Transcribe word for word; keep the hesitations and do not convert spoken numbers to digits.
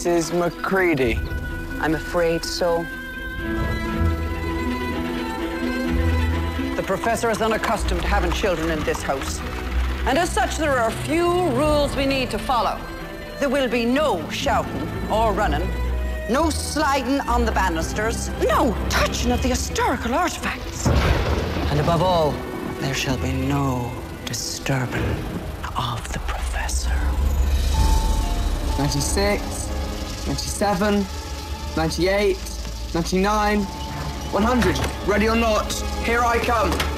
Missus McCready? I'm afraid so. The professor is unaccustomed to having children in this house. And as such, there are a few rules we need to follow. There will be no shouting or running, no sliding on the banisters, no touching of the historical artifacts. And above all, there shall be no disturbing of the professor. ninety-six, ninety-seven, ninety-eight, ninety-nine, one hundred. Ready or not, here I come.